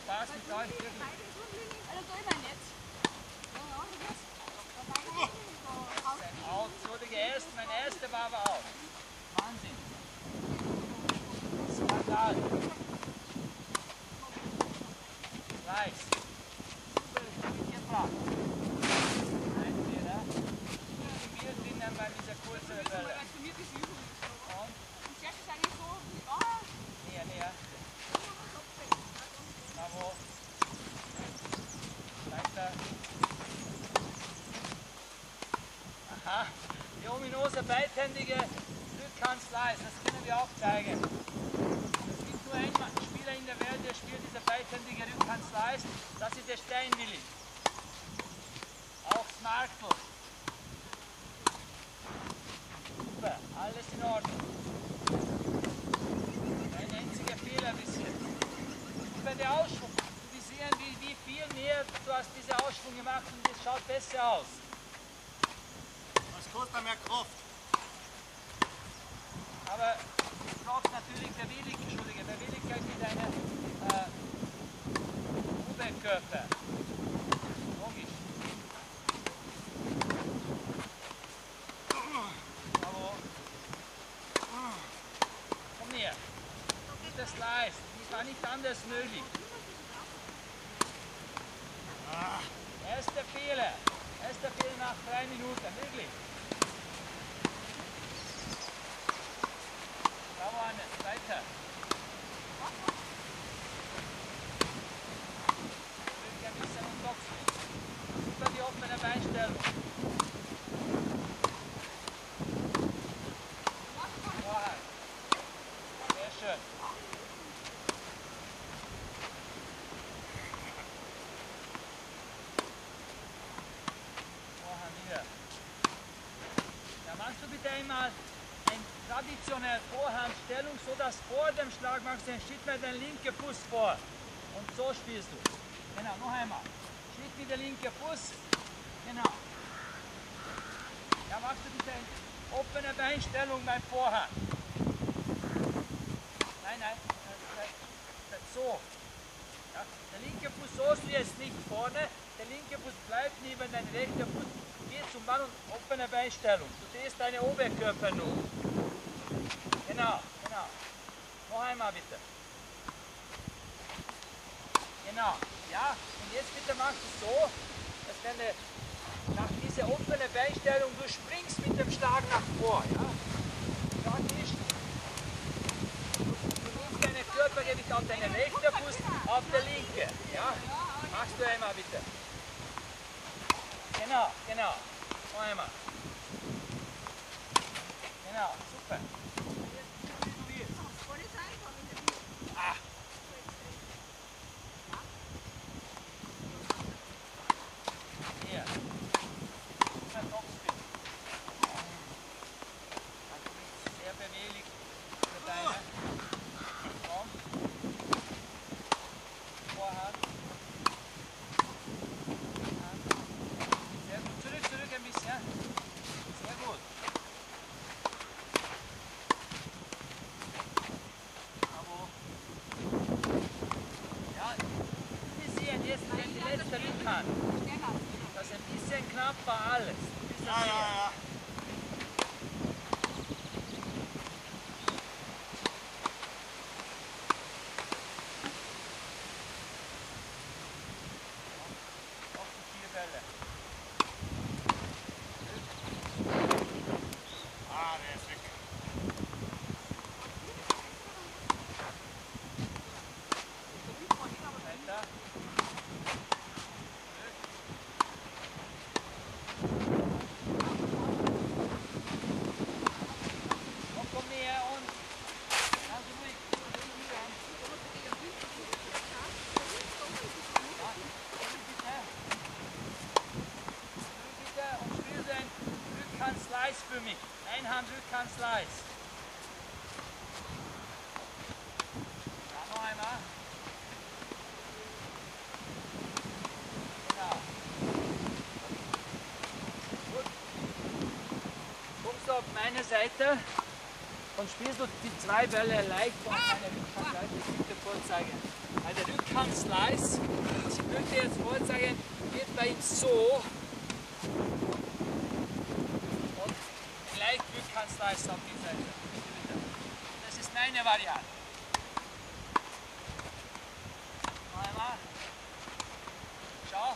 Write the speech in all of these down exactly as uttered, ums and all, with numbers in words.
Spaß mit euch. Wirklich. Ein Out, so der erste, mein erster war aber auch. Wahnsinn. Skandal. Nice. Super, hier dran. Ein Fehler. Wir drinnen bei dieser kurzen Welle. Und? Näher, näher. Bravo. Weiter. Aha. Die ominose beidhändige Rückhand-Slice, das können wir auch zeigen. Es gibt nur einen Spieler in der Welt, der spielt diese beidhändige Rückhand-Slice. Das ist der Steinwilli. Auch Smartphone. Super, alles in Ordnung. Ein einziger Fehler bis jetzt. Und bei der Ausschwung, wir sehen, wie, wie viel mehr du hast diese Ausschwung gemacht und es schaut besser aus. Das kostet mehr Kraft. Aber du brauchst natürlich Beweglichkeit, Entschuldige, Beweglichkeit mit deinem äh, Oberkörper. Logisch. Bravo. Komm näher. Das Slice. Das war nicht anders möglich. Erster Fehler. Erster Fehler nach drei Minuten. Wirklich. Bravo, Hannes. Weiter. Wirklich ein bisschen und Boxen. Über die offene Beinstellung. Vorhand. Sehr schön. Vorhand wieder. Ja, machst du bitte einmal ein traditionelle Vorhandstellung, so dass vor dem Schlag machst du einen Schritt mit dem linken Fuß vor. Und so spielst du. Genau, noch einmal. Schritt mit dem linken Fuß. Genau. Ja, machst du bitte eine offene Beinstellung beim Vorhand. Nein, nein. So. Ja, der linke Fuß sollst du jetzt nicht vorne. Der linke Fuß bleibt neben deinem rechten Fuß. Geh zum Mann und offene Beinstellung. Du drehst deinen Oberkörper nur. Genau, genau. Noch einmal bitte. Genau. Ja, und jetzt bitte machst du so, dass wenn du nach dieser offenen Beinstellung du springst mit dem Schlag nach vor. Ja? Praktisch. Du nimmst dein Körpergewicht auf deinen rechten Fuß, auf der linke. Ja? Machst du einmal bitte. Genau, genau. Noch einmal. Genau, super. Ah. Hier. Super Topspin. Also bist sehr beweglich für deine. Komm. Vorhand. Sehr gut. Zurück, zurück ein bisschen. Sehr gut. Bravo. Ja, wir sehen jetzt die letzte Rückhand. Das ist ein bisschen knapp war alles. Ja, ja, ja. Auf die vier Bälle. Ah, der ist weg. Weiter. Und komm näher und ganz ruhig. Ja, zurück bitte. Zurück bitte und spiel den Rückhand-Slice für mich. Einhand-Rückhand-Slice. Ja, noch einmal. Genau. Gut. Kommst du auf meine Seite? und spielst du die zwei Bälle leicht vor deiner Rückhand gleich die Hüfte vorzeigen. Bei der Rückhand-Slice, ich würde jetzt vorzeigen, geht bei ihm so und leicht Rückhand-Slice auf die Seite. Das ist meine Variante. Noch einmal. Schau.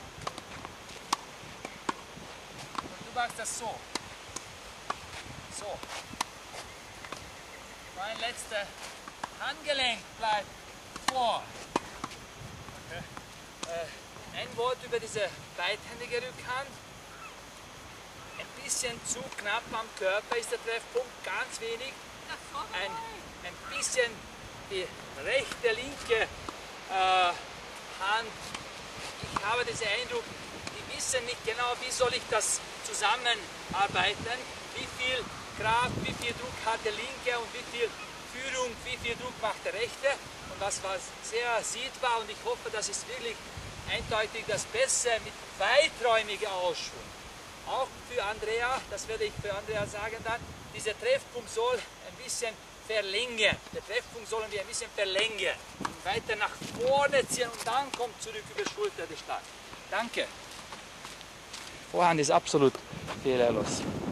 Und du machst das so. So. Mein letzter Handgelenk bleibt vor. Okay. Äh, ein Wort über diese beidhändige Rückhand. Ein bisschen zu knapp am Körper ist der Treffpunkt, ganz wenig. Ein, ein bisschen die rechte, linke äh, Hand. Ich habe diesen Eindruck, die wissen nicht genau, wie soll ich das zusammenarbeiten, wie viel Kraft, wie viel Druck hat der linke und wie viel Führung, wie viel Druck macht der rechte. Und das war sehr sichtbar und ich hoffe, das ist wirklich eindeutig das Beste mit weiträumiger Ausschwung. Auch für Andrea, das werde ich für Andrea sagen dann, dieser Treffpunkt soll ein bisschen verlängern. Der Treffpunkt sollen wir ein bisschen verlängern. Und weiter nach vorne ziehen und dann kommt zurück über Schulter der Schlag. Danke. Vorhand ist absolut fehlerlos.